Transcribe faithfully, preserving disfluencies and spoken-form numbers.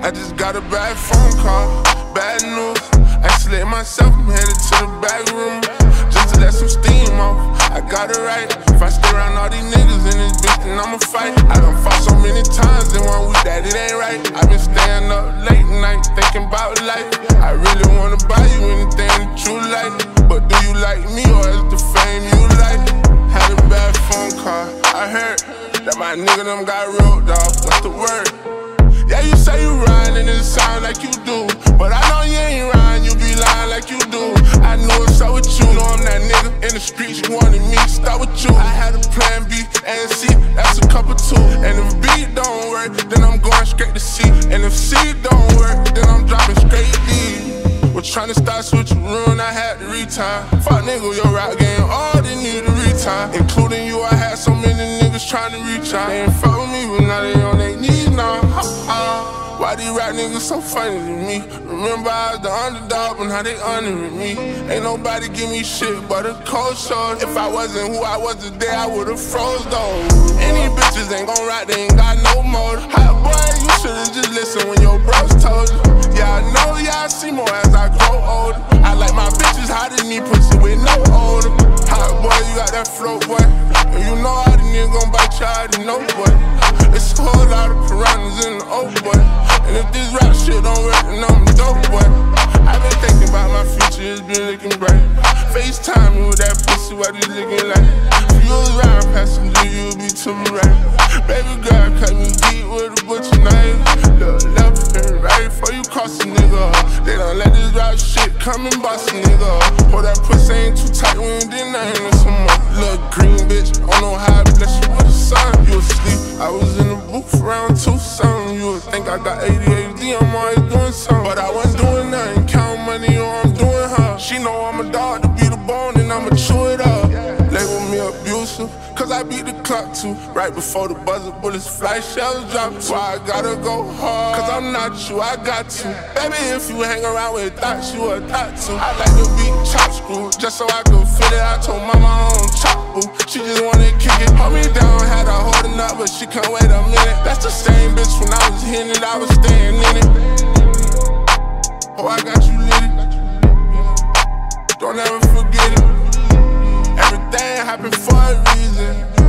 I just got a bad phone call, bad news. Isolate myself, I'm headed to the back room just to let some steam off. I got it right. If I stay around all these niggas in this bitch, then I'ma fight. I done fought so many times in one week that it ain't right. I been staying up late night thinking about life. I really wanna buy you anything that you like, but do you like me or is the fame you like? Had a bad phone call, I heard that my nigga them got rolled off. What's the word? Yeah, you say you riding and it sound like you do, but I know you ain't riding, you be lying like you do. I knew what's up with you, know I'm that nigga in the streets, you wanted me to start with you. I had a plan B and C, that's a couple too. And if B don't work, then I'm going straight to C. And if C don't work, then I'm dropping straight D. Was tryna start switching run, I had to retire. Fuck nigga, your rap game, all they need to retire. Including you, I had so many niggas tryna reach out. They ain't fuck with me, but now they on their knees now. Uh, why these rap niggas so funny to me? Remember I was the underdog, but now they honoring me. Ain't nobody give me shit but a cold shoulder. If I wasn't who I was today, I would've froze though. Any bitches ain't gon' rap, they ain't got no motor. Hot boy, you should've just listened when your bros told you. Yeah, I know, yeah, I see more as I grow older. I like my bitches hot in me pussy with no odor. Hot boy, you got that flow, boy. And you know how the nigga gon' bite you, I already know, boy. It's a whole lot of piranhas in the old boy. And if this rap shit don't work, then I'm dope, boy. I been thinking about my future, it's been looking bright. FaceTime me with that pussy, what you looking like? If you was round passenger, you'd be to me right. Baby girl, cut me deep with a butcher knife. Look left and right before you cross a nigga. They don't let this rap shit come and bust a nigga. Boy, that pussy ain't too tight when you did nothing with some more. Little green bitch, I don't know how I bless you with the sun. You asleep, I was in the booth around two something. You would think I got A D H D, I'm always doing something. But I wasn't doing nothing, count money or I'm doing her. She know I'm a dog to be the bone and I'ma chew it up. Label me abusive, cause I beat the clock too. Right before the buzzer bullets fly, shells drop too. I gotta go hard, cause I'm not you, I got to. Baby, if you hang around with thoughts, you a thought too. I like to beat chop screw, just so I can feel it. I told mama I don't chop boo, she just wanna kick it. Hold me down, had her holding up, but she can't wait a minute. That's the same bitch when I was hitting it, I was staying in it. Oh, I got you lit it. Don't ever forget it. Everything happened for a reason.